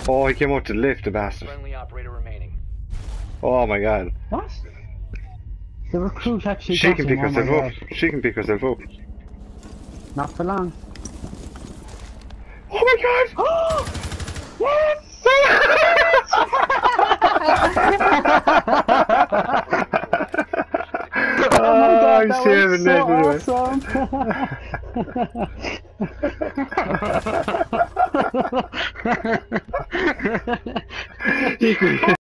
Oh, he came out to lift the bastard. Friendly operator remaining. Oh my god. What? The recruit actually She got can him, pick oh my herself up. God. She can pick herself up. Not for long. Oh my god! Yes! Oh, I'm that saving was so awesome.